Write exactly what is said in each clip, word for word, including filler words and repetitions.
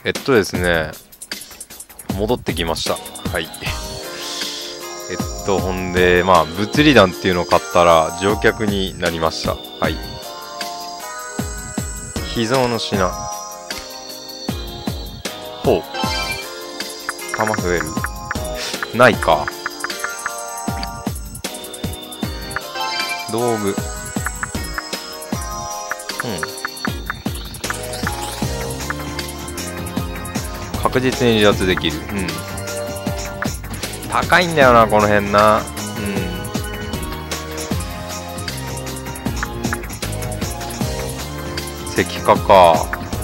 えっとですね、戻ってきました。はい。えっと、ほんで、まあ、物理弾っていうのを買ったら乗客になりました。はい。秘蔵の品。ほう。弾増える。ないか。道具。うん。確実に離脱できる。うん。高いんだよな、この辺な。うん。石化か。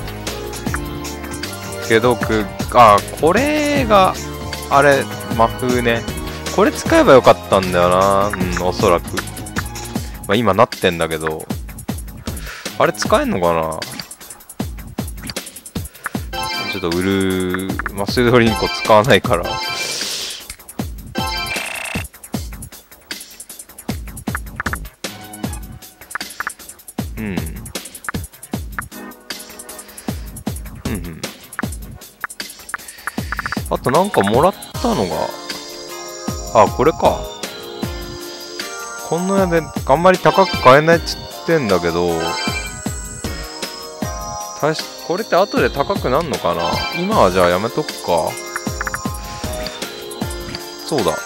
解毒。あ、これが、あれ、魔風ね。これ使えばよかったんだよな。うん、おそらく。まあ今なってんだけど。あれ使えんのかな。ちょっと売る、マスドリンコ使わないから。うん。うんうん。あとなんかもらったのが、あ、これか。こんなやであんまり高く買えないっつってんだけど、たしこれって後で高くなんのかな。今はじゃあやめとくか。そうだ。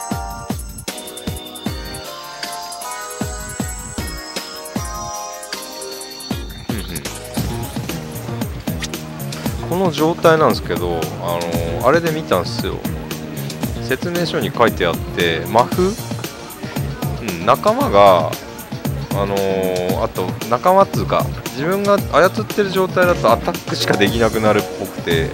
うんうん。この状態なんですけど、あのー、あれで見たんすよ。説明書に書いてあって、魔風、うん、仲間が、あのー、あと仲間っつうか自分が操ってる状態だとアタックしかできなくなるっぽくて、うん、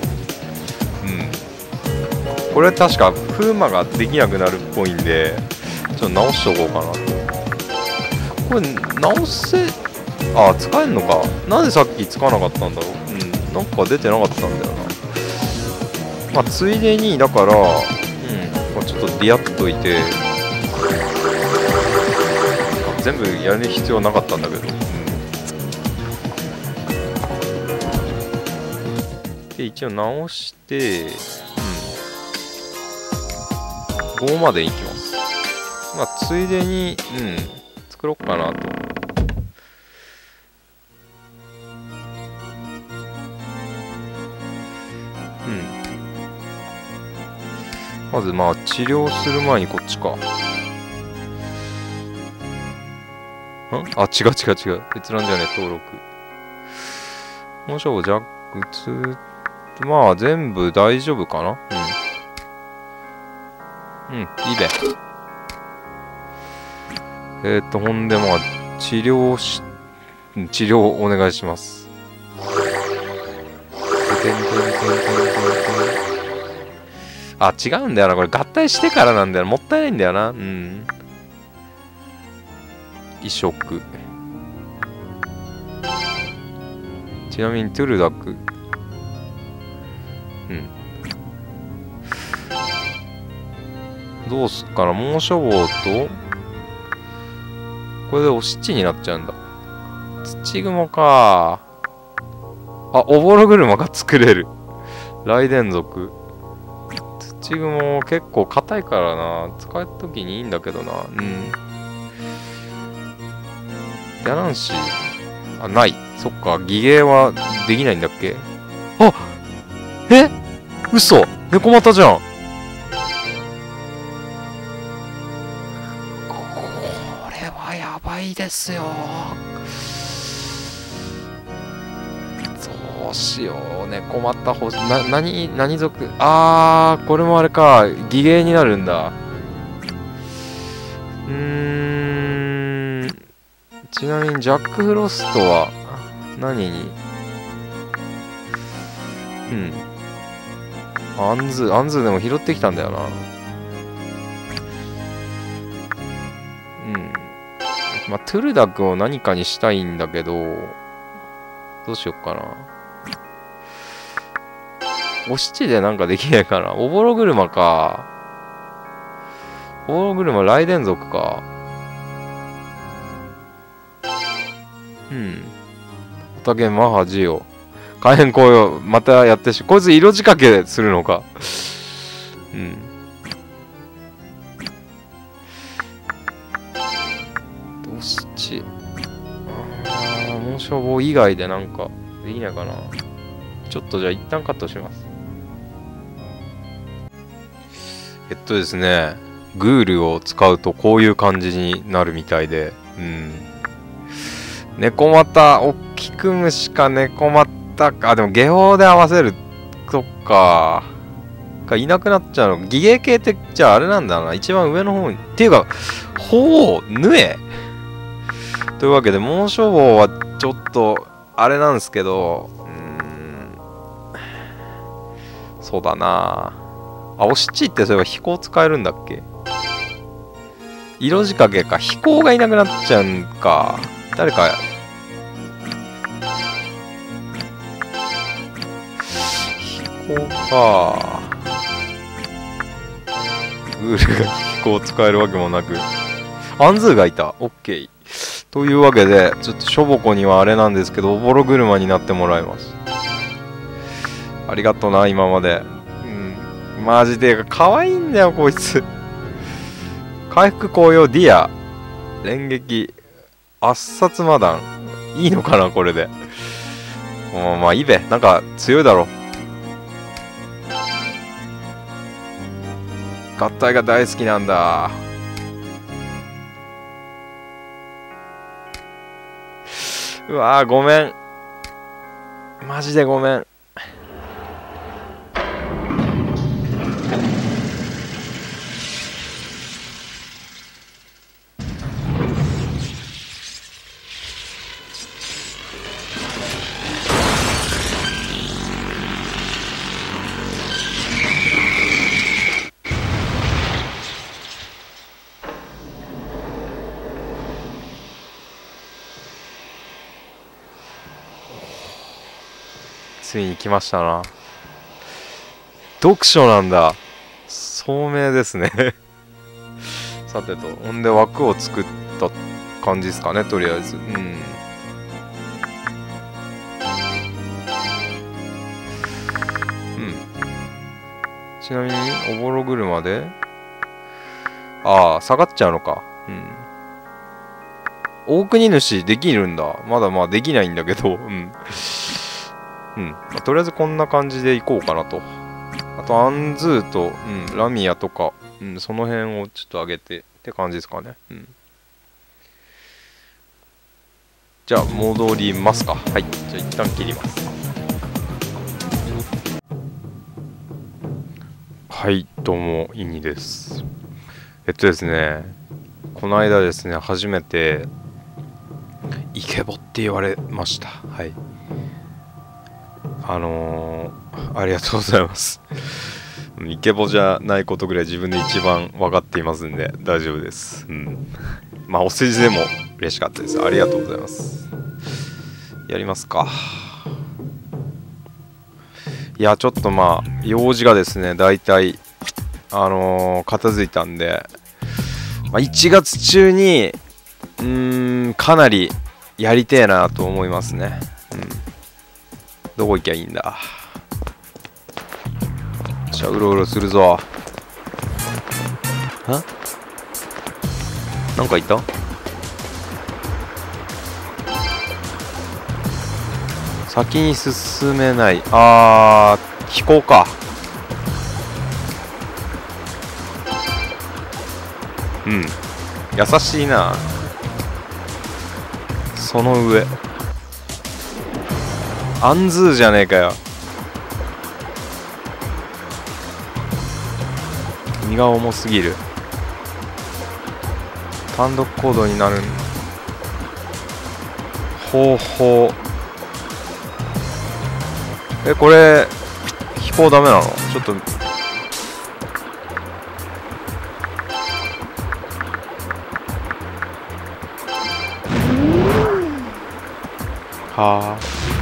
これ確か風魔ができなくなるっぽいんで、ちょっと直しとこうかなと。これ直せ、あ、使えんのか。なんでさっきつかなかったんだろう。うん、なんか出てなかったんだよな。まあついでにだから、うん、まあ、ちょっとディアっといて、全部やる必要なかったんだけど、うん、で一応直して、うん、ごまでいきます。まあついでに、うん、作ろうかなと。うん、まずまあ治療する前にこっちか。んあ、違う違う違う。閲覧じゃねえ、登録。もうしょう、ジャックツ、まあ全部大丈夫かな。うん。うん、いいべ。えー、っと、ほんでまあ、治療し、治療お願いします。あ、違うんだよな。これ合体してからなんだよな。もったいないんだよな。うん。移植。ちなみにトゥルダク。うん。どうすっかな。猛暑棒と、これでお七になっちゃうんだ。土雲か。あ、おぼろ車が作れる。雷電族。土雲結構硬いからな。使うときにいいんだけどな。うん。やらんし。あ、ない。そっか。擬芸はできないんだっけ。あ、え、嘘、猫股じゃん。これはやばいですよ。どうしよう。猫股欲しい。な、何、何族。あー、これもあれか。擬芸になるんだ。うーん。ちなみにジャック・フロストは何に。うん。アンズ、アンズでも拾ってきたんだよな。うん。まあ、トゥルダクを何かにしたいんだけど、どうしよっかな。お七でなんかできないかな。おぼろ車か。おぼろ車、雷電族か。うん。おたけマハジオ。 火炎紅葉またやってし、こいつ色仕掛けするのか。うん。どうしち。ああ、紋章棒以外でなんかできないかな。ちょっとじゃあ一旦カットします。えっとですね、グールを使うとこういう感じになるみたいで、うん。猫股、おっきく虫か猫股か、あ、でも下法で合わせるとか、がいなくなっちゃうの。擬芸系って、じゃああれなんだな、一番上の方に。っていうか、ほう、ぬえというわけで、紋章棒はちょっと、あれなんですけど、うーん、そうだなあ、お七ってそういえば飛行使えるんだっけ？色仕掛けか。飛行がいなくなっちゃうんか。誰か。飛行か。グールが飛行使えるわけもなく。アンズーがいた。オッケー。というわけで、ちょっとしょぼこにはあれなんですけど、おぼろ車になってもらいます。ありがとな、今まで。うん。マジで、かわいいんだよ、こいつ。回復紅葉ディア。連撃。圧殺魔弾。いいのかな、これで。まあまあ、いいべ。なんか、強いだろ。合体が大好きなんだ。うわー、ごめん。マジでごめん。ついに来ましたな。読書なんだ。聡明ですね。さてと、ほんで枠を作った感じですかね、とりあえず。うん。うん。ちなみに、おぼろ車で、ああ、下がっちゃうのか。うん。大国主できるんだ。まだまあできないんだけど、うん。うん、まあ、とりあえずこんな感じでいこうかなと。あとアンズーと、うん、ラミアとか、うん、その辺をちょっと上げてって感じですかね。うん、じゃあ戻りますか。はい。じゃあ一旦切ります。はい、どうも、イニです。えっとですね、この間ですね、初めてイケボって言われました。はい。あのー、ありがとうございます。イケボじゃないことぐらい自分で一番分かっていますんで大丈夫です。うん。まあお世辞でも嬉しかったです。ありがとうございます。やりますか。いやちょっとまあ用事がですねだいたいあのー、片付いたんで、まあ、いちがつ中にうーんかなりやりてえなと思いますね。うん。どこ行きゃいいんだ。じゃあうろうろするぞ。は？なんかいた？先に進めない。あー、飛行か。うん。優しいな。その上。アンズーじゃねえかよ。身が重すぎる。単独行動になる。ほうほう。え、これ飛行ダメなの？ちょっとはあ。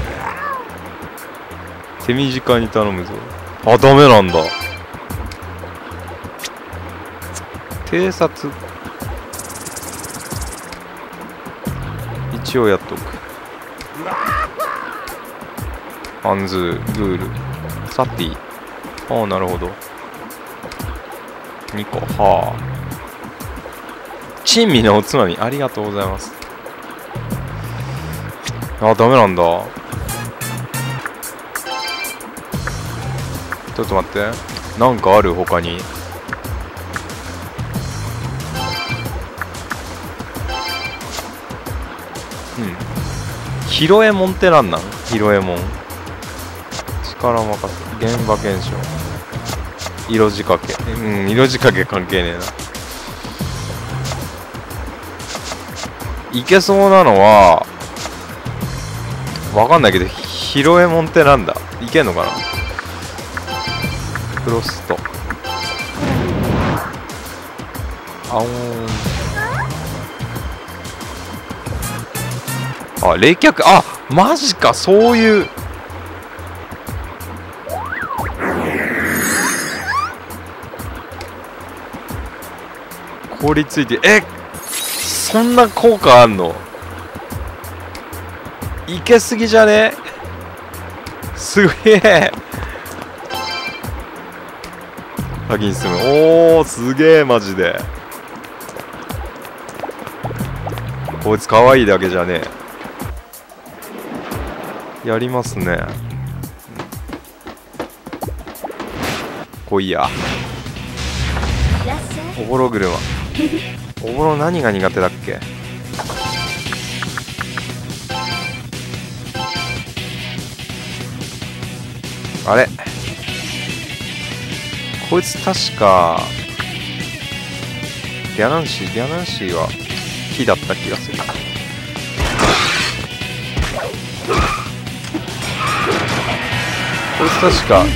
手短に頼むぞ。あ、ダメなんだ。偵察一応やっとく。 アンズー、ルール、サティ。ああ、なるほど。にこ、はあ。珍味のおつまみ、ありがとうございます。あ、ダメなんだ。ちょっと待って。なんかある他に。うん。ヒロエモンってなんなん？ヒロエモン。力任せ。現場検証。色仕掛け。うん、色仕掛け関係ねえな。いけそうなのは、わかんないけど、ヒロエモンってなんだ？いけんのかな？フロスト。あおーん。あ、冷却、あ、マジか、そういう。凍りついて、え、そんな効果あんの？いけすぎじゃね？すげえ。先に進む。おー、すげえ、マジで。こいつ可愛いだけじゃねえ。やりますね。こいや。おぼろ車。おぼろ何が苦手だっけ？あれ？こいつ確かギャナンシー、ギャナンシーは火だった気がする。こいつ確か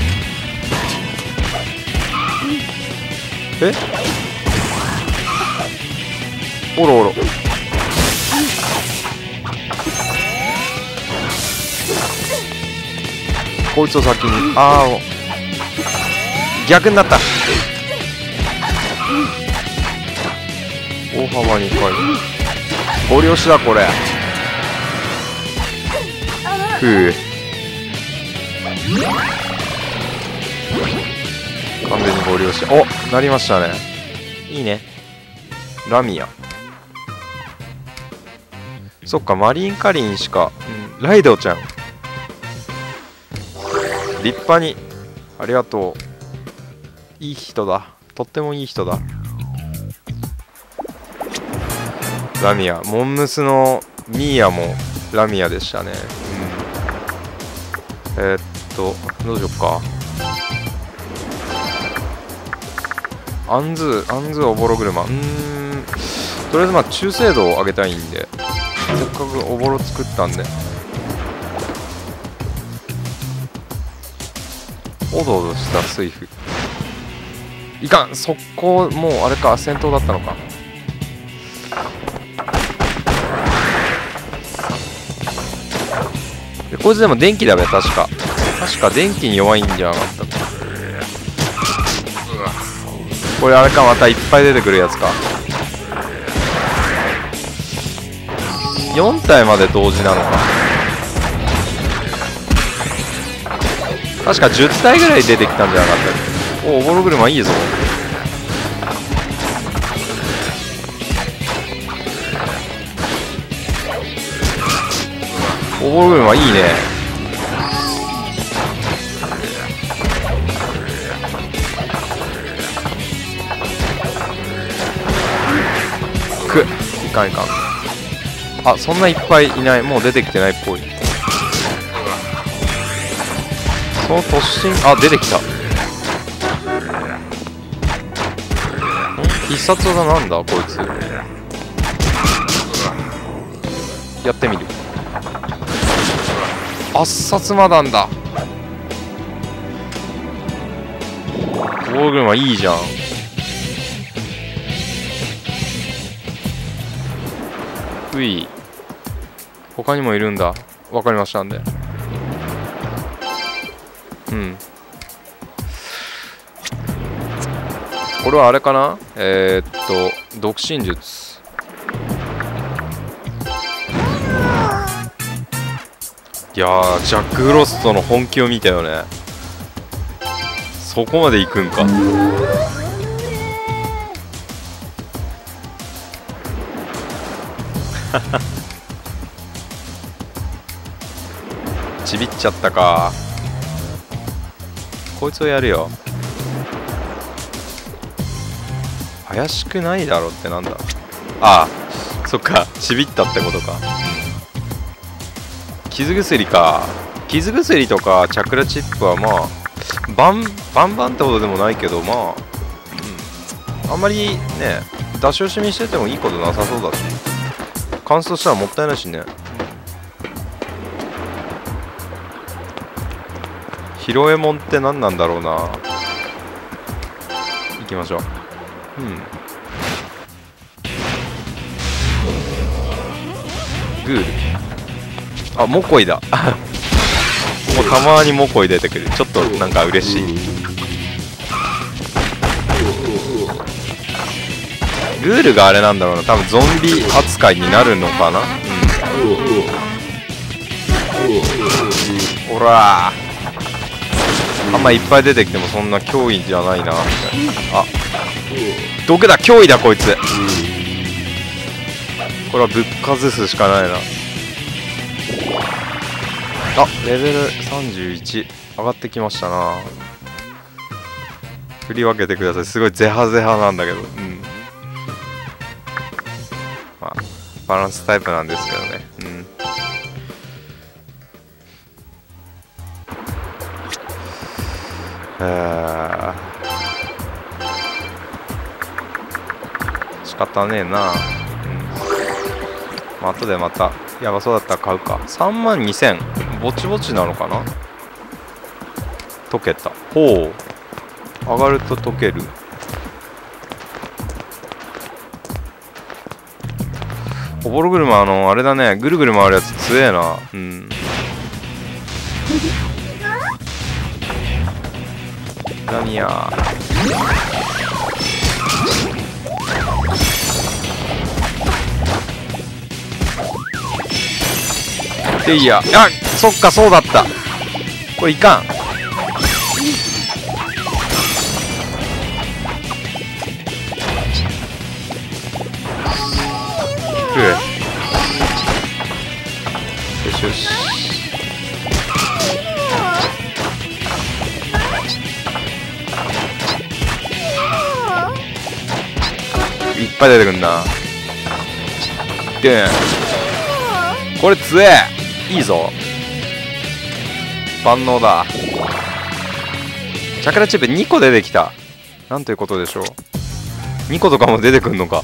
え？おろおろ。こいつを先に、ああ、逆になった。大幅に深い。ゴリ押しだこれ。ふう。完全にゴリ押し。お、なりましたね。いいね。ラミア。そっか、マリンカリンしか、うん、ライドちゃん。立派に。ありがとう。いい人だ。とってもいい人だ。ラミア。モンムスのミーヤもラミアでしたね。うん、えー、っと、どうしよっか。アンズー、アンズーおぼろ車。うーん。とりあえずまあ中精度を上げたいんで、せっかくおぼろ作ったんで。おどおどした水夫。いかん、速攻、もうあれか、戦闘だったのか。でこいつでも電気だべ、確か。確か電気に弱いんじゃなかったか。これあれか、またいっぱい出てくるやつか。よん体まで同時なのか。確かじゅったいぐらい出てきたんじゃなかったっけ。おお、おぼろ車いいぞ。おぼろ車いいね。くっ、いかんいかん。あ、そんないっぱいいない。もう出てきてないっぽい。その突進、あ、出てきた。ん？必殺技なんだこいつ。やってみる。圧殺魔弾だ。おぼろ車いいじゃん。うい。他にもいるんだ。わかりましたんで。うん。これはあれかな？えー、っと、独身術。 いやー、ジャック・フロストの本気を見たよね。そこまで行くんか。ちびっちゃったか。こいつをやるよ。怪しくないだろってなんだ。ああ、そっか、ちびったってことか。傷薬か。傷薬とかチャクラチップはまあバンバンバンってほどでもないけど、まあ、うん、あんまりね出し惜しみしててもいいことなさそうだし、乾燥したらもったいないしね。ヒロエモンって何なんだろうな。行きましょう。うん、グール、あ、モコイだ。もうたまにモコイ出てくる。ちょっとなんか嬉しい。グールがあれなんだろうな、多分ゾンビ扱いになるのかな。うん、ほらー、あんまいっぱい出てきてもそんな脅威じゃないな。あ、毒だ、脅威だこいつ。これはぶっかずすしかないな。あ、レベルさんじゅういち上がってきましたな。振り分けてください。すごいゼハゼハなんだけど、うん、まあバランスタイプなんですけどね。うん、あー、仕方ねえな。うん、まあ後でまたやばそうだったら買うか。さんまんにせん、ぼちぼちなのかな。溶けた。ほう、上がると溶ける。おぼろ車、あのあれだね、ぐるぐる回るやつ強えな。うん、ラミヤでいいや。あ、そっか、そうだった。これいかん。ふう、よしよし。いっぱい出てくんな。でこれ強え。いいぞ、万能だ。チャクラチップにこ出てきた。なんということでしょう。にことかも出てくんのか。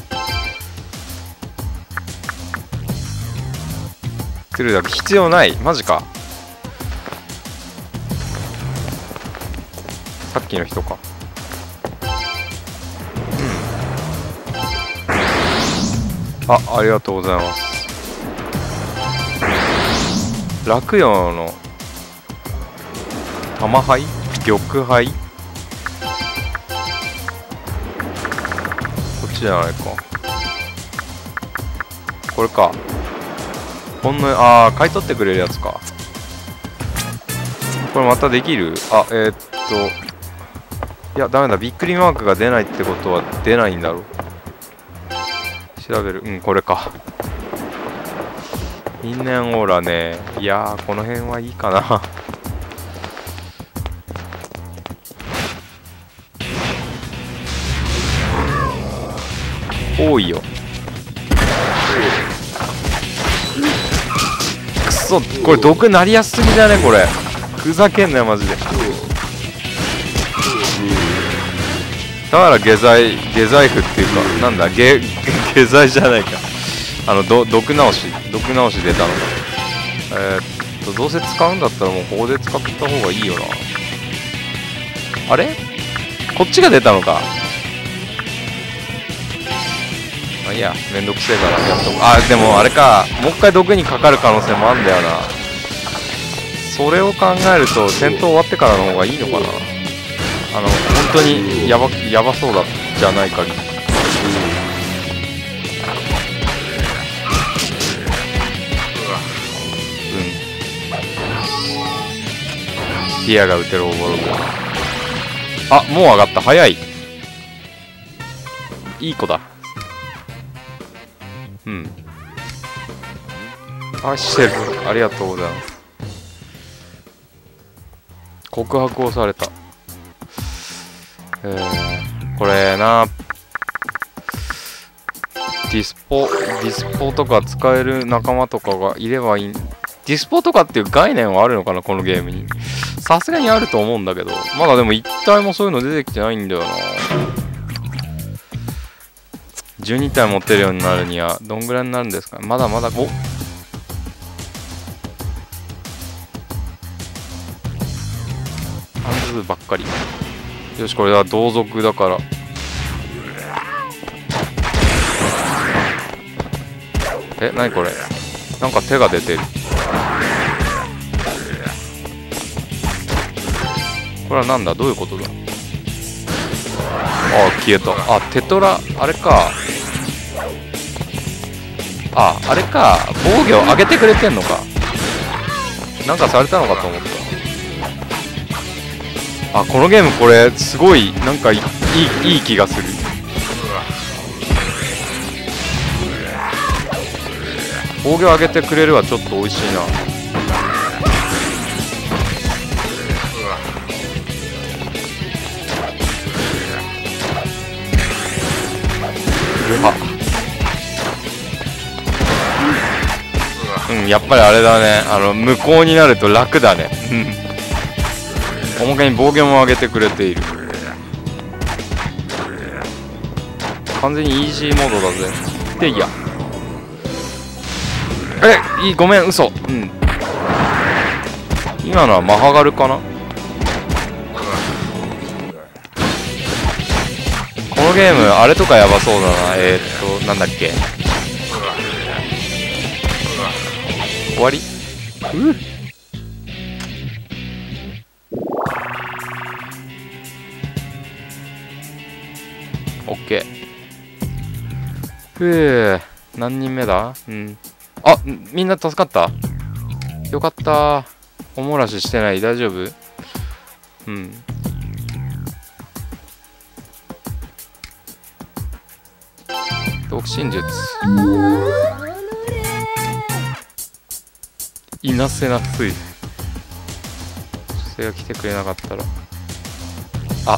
来るだけ必要ない。マジか。さっきの人か。うん、あ、ありがとうございます。落葉の玉灰、玉灰、こっちじゃないか。これか。ほんの、ああ、買い取ってくれるやつか。これまたできる。あ、えー、っといやダメだ。びっくりマークが出ないってことは出ないんだろう。調べる。うん、これか。因縁オーラね。いやー、この辺はいいかな。多いよ。くそ、これ毒なりやすすぎだね。これふざけんなよマジで。だから下剤下剤符っていうか、なんだ、下下剤じゃないか。あのど毒直し毒直し出たのか。えー、っとどうせ使うんだったらもうここで使った方がいいよな。あれ、こっちが出たのか。まあいいや、めんどくせえからやっとこう。あ、でもあれか、もう一回毒にかかる可能性もあるんだよな。それを考えると戦闘終わってからの方がいいのかな。あの本当にやばやばそうだじゃないかぎり。 ティアが打てるオーボログ。あ、もう上がった。早い。いい子だ。うん。愛してる。ありがとうございます。告白をされた。えー、これな、ディスポ、ディスポとか使える仲間とかがいればいい。ディスポとかっていう概念はあるのかな、このゲームに。さすがにあると思うんだけど、まだでも一体もそういうの出てきてないんだよな。じゅうに体持ってるようになるにはどんぐらいになるんですかね。まだまだ、お半数ばっかり。よし、これは同族だから。え、なにこれ。なんか手が出てる。これはなんだ、どういうことだ。ああ、消えた。あ、テトラ、あれか。あ、あれか。防御上げてくれてんのか。なんかされたのかと思った。あ、このゲームこれ、すごい、なんかいい、いい気がする。防御上げてくれるはちょっと美味しいな。あ、うん、やっぱりあれだね。あの無効になると楽だね。おまけに防御も上げてくれている。完全にイージーモードだぜ。でいや、え、いい、ごめん、嘘。うん、今のはマハガルかな。このゲームあれとかやばそうだな。えー、っとなんだっけ、終わり。うっ、オッケー。ふう、何人目だ。うん、あ、みんな助かった。よかった。おもらししてない。大丈夫。うん、独身術。いなせなすい。女性が来てくれなかったら、あ、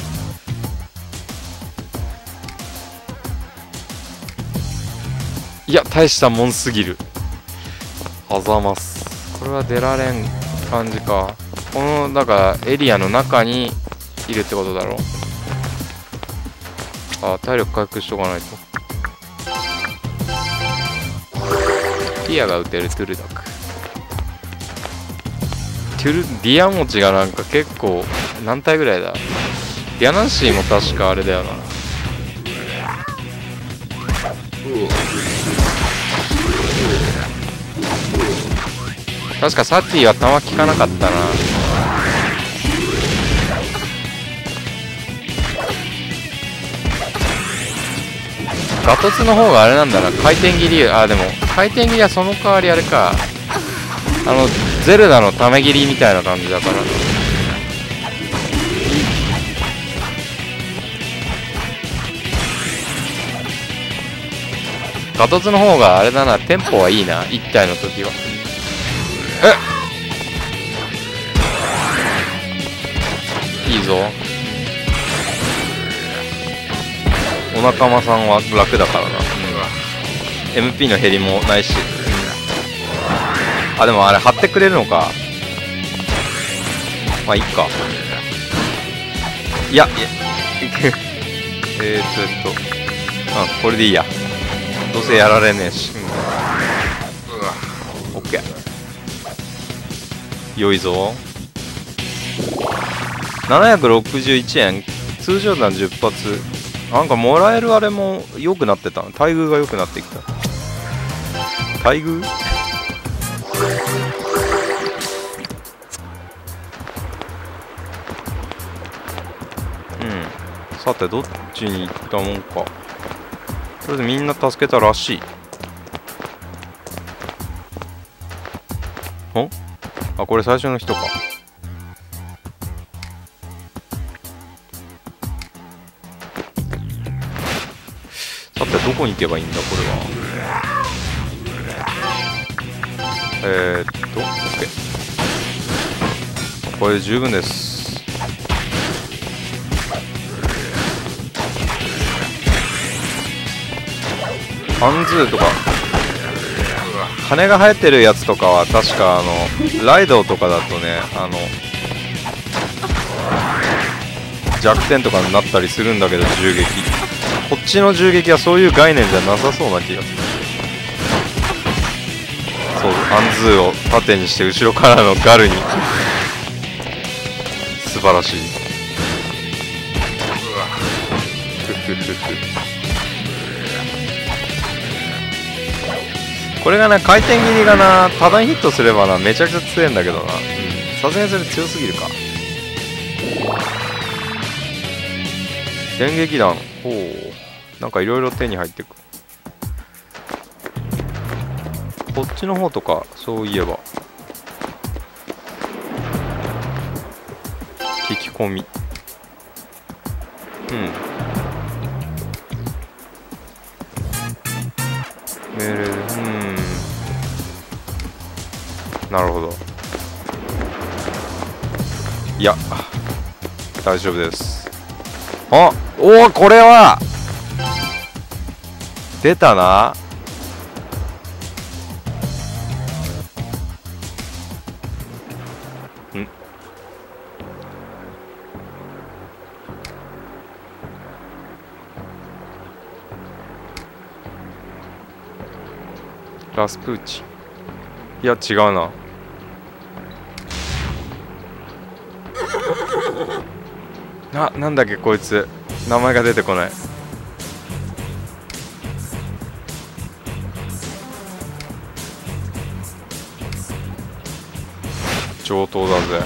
いや、大したもんすぎる。あざます。これは出られん感じか。このだからエリアの中にいるってことだろう。あ、体力回復しとかないと。ティアが打てるトゥルダク。トゥルディアモチがなんか結構何体ぐらいだ。ディアナンシーも確かあれだよな。確かサティは弾効かなかったな。ガトツの方があれなんだな。回転切り、あ、でも回転切りはその代わりあれか、あのゼルダのため切りみたいな感じだから。ガトツの方があれだな。テンポはいいな、いち体の時は。え、いいぞ。お仲間さんは楽だからな。うん、エムピー の減りもないし。あ、でもあれ貼ってくれるのか。まあいいか。いや、いやえーっとえっとあ、これでいいや。どうせやられねえし。オッケー。良いぞ。ななひゃくろくじゅういちえん、通常弾じゅっ発。なんかもらえるあれも良くなってた。待遇が良くなってきた。待遇。うん、さてどっちに行ったもんか。とりあえずみんな助けたらしい。んあ、これ最初の人か。 ったらどこに行けばいいんだこれは。えー、っと OK、 これで十分です。ハンズーとか羽が生えてるやつとかは確かあのライドとかだとね、あの弱点とかになったりするんだけど、銃撃、こっちの銃撃はそういう概念じゃなさそうな気がする。そう、アンズーを縦にして後ろからのガルに素晴らしい。ふふふふ。これがな、回転切りがな、多段ヒットすればな、めちゃくちゃ強いんだけどな。さすがにそれ強すぎるか。電撃弾、ほう、なんかいろいろ手に入ってく。こっちの方とか、そういえば聞き込み、うん、命令、うん、なるほど。いや大丈夫です。あ、おお、これは出たな。ん、ラスプーチ、いや違うな。な、なんだっけこいつ、名前が出てこない。上等だぜ。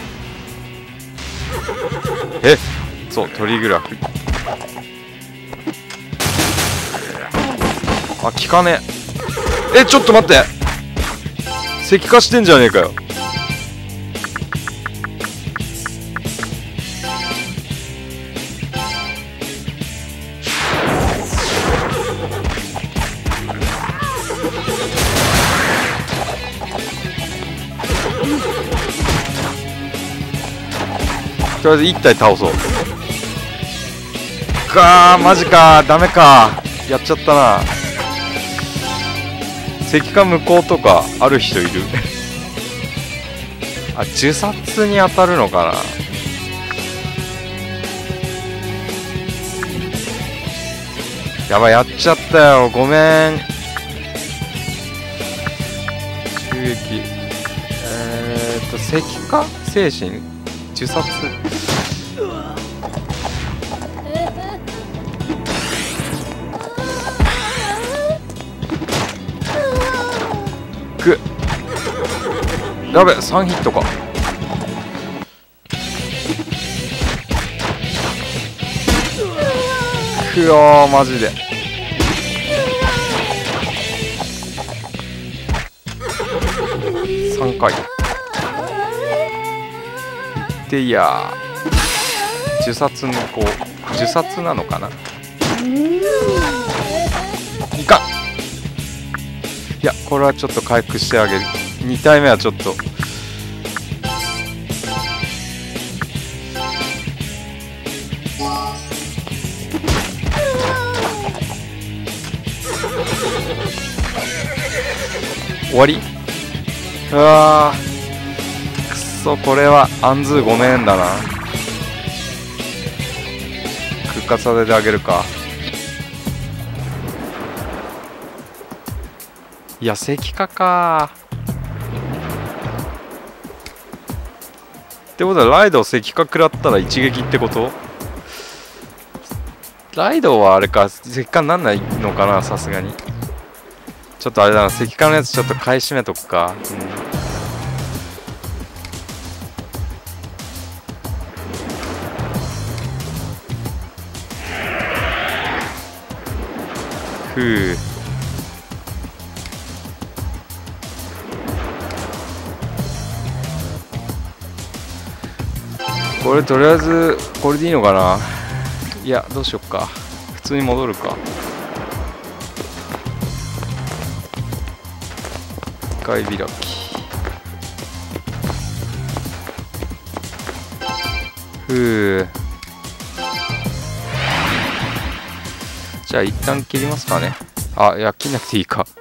え、そう、トリグラフ。あ、効かねえ。え、ちょっと待って、石化してんじゃねえかよ。とりあえず一体倒そう。かー、マジかー、ダメかー、やっちゃったな。石化無効とかある人いるあ、自殺に当たるのかな。やばい、やっちゃったよ、ごめん。襲撃、えーっと石化精神自殺、く、やべ、さんヒットか。くよー、マジでさんかいで、いやー、自殺のこう自殺なのかな。いかん、いや、これはちょっと回復してあげる。に体目はちょっと終わり。うわー、くそ、これはアンズーごめんだな。復活させてあげるか。いや、石化かー。ってことはライドを石化食らったら一撃ってこと？ライドはあれか、石化になんないのかな、さすがに。ちょっとあれだな、石化のやつちょっと買い占めとくか。うん、ふう。これとりあえずこれでいいのかな。いや、どうしよっか、普通に戻るか。 開開き。ふう。じゃあ一旦切りますかね。あ、いや切んなくていいか。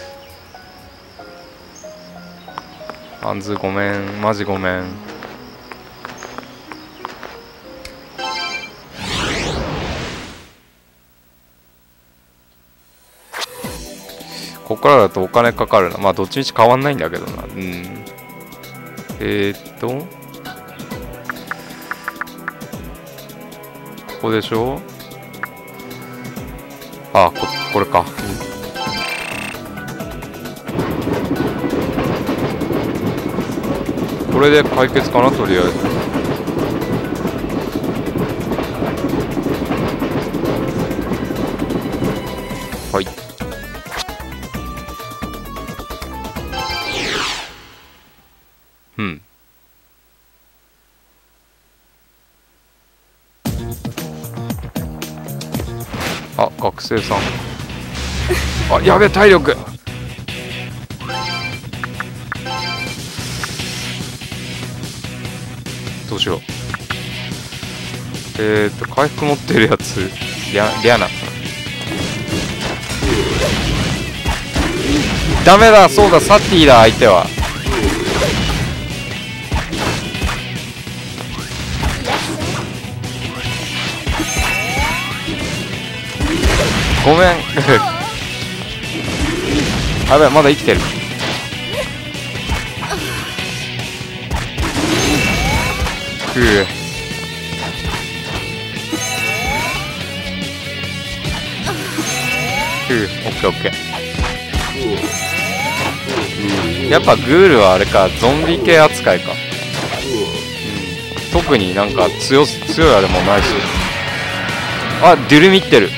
あんずごめん、マジごめん。ここからだとお金かかるな。まあどっちみち変わんないんだけどな。うん。えー、っとここでしょ。あ、ここれか。うん、これで解決かな、とりあえず。はい。うん。あ、学生さん。あ、やべえ、体力。どうしよう。えーっと、回復持ってるやつ。リャ、リャナ。ダメだ、そうだ、サティだ、相手は。ごめん。あべ、まだ生きてる。ふう。ふう、オッケーオッケー。やっぱグールはあれか、ゾンビ系扱いか。うん、特になんか強強いあれもないし。あ、デュルミってる。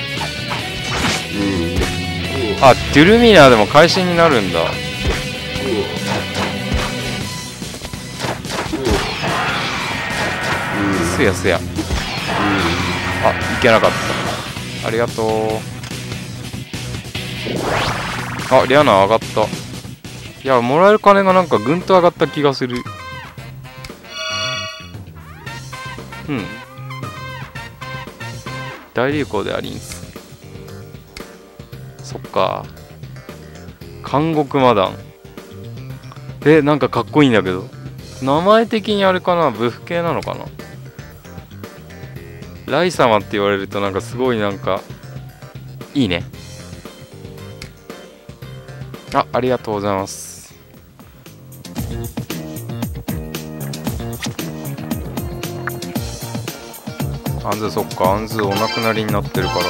あ、デュルミナーでも会心になるんだ。すやすや。あ、いけなかった。ありがとう。あ、リアナ上がった。いや、もらえる金がなんかぐんと上がった気がする。うん。大流行でありんす。そっか。監獄マダン。え、なんかかっこいいんだけど。名前的にあれかな、武夫系なのかな。ライ様って言われるとなんかすごいなんかいいね。あ、ありがとうございます。アンズ、そっか、アンズお亡くなりになってるから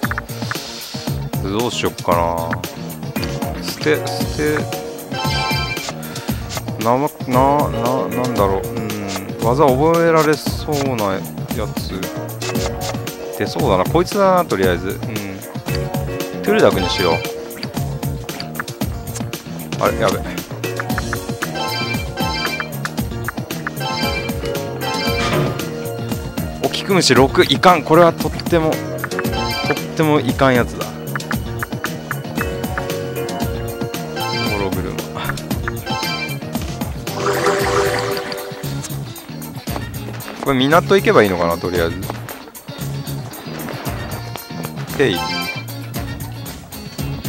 どうしよっかな。捨て捨てな、な、な、なんだろう、うん、技覚えられそうなやつ出そうだな。こいつだな、とりあえず。うん、トゥルダグにしよう。あれ、やべ。おきくむしろくいかん。これはとってもとってもいかんやつだ。ホログルマ。これ港行けばいいのかな、とりあえず。へい。うん。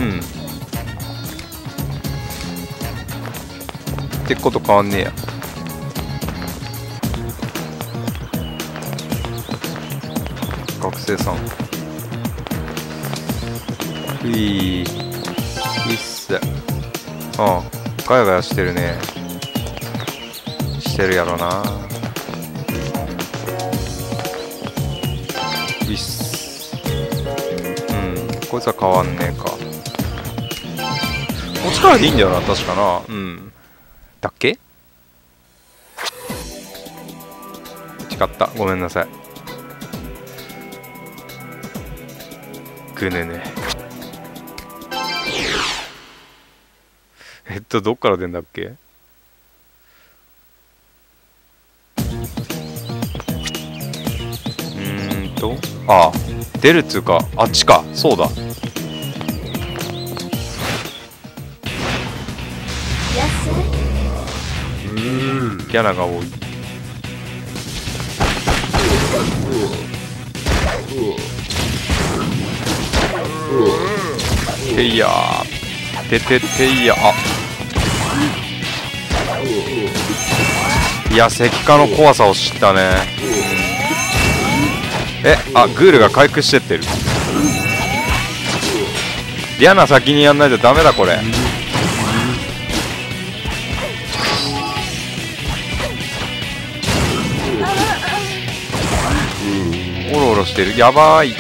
ってこと変わんねえや。学生さん。うい。いっす。ああ、ガヤガヤしてるね。してるやろな。いっす。うん、こいつは変わんねえか。持ちからでいいんだよな、確かな。うん。だっけ？違った。ごめんなさい。ぐねね。えっと、どっから出んだっけ？うーんと、ああ、出るっつうか、あっちか。そうだ。 キャラが多い。ていやーててていやあいや石化の怖さを知ったね。えあグールが回復してってる。リアナ先にやんないとダメだこれ。オロオロしてる。やばい。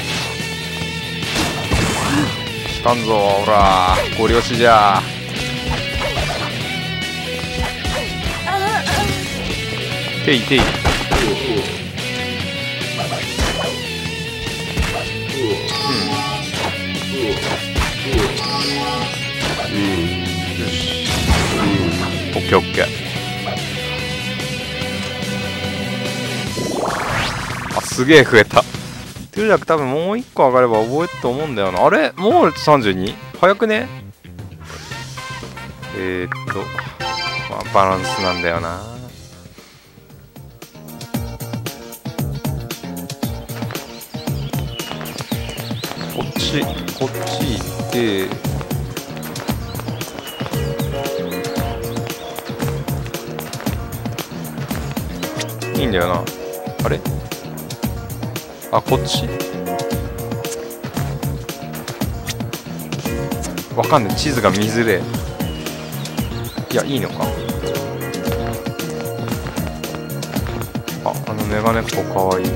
引かんぞほらご了承じゃ。ていてい。オッケーオッケー。あすげえ増えた。トゥルダク多分もういっこ上がれば覚えると思うんだよな。あれもう さんじゅうに？ 早くね。えー、っと、まあ、バランスなんだよな。こっちこっち行っていいんだよな。あれあこっちわかんない。地図が見づれ。いやいいのか。ああのメガネっ子かわいい。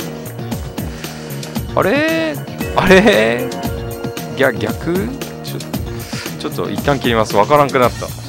あれあれ逆逆ちょちょっと一旦切ります。わからんくなった。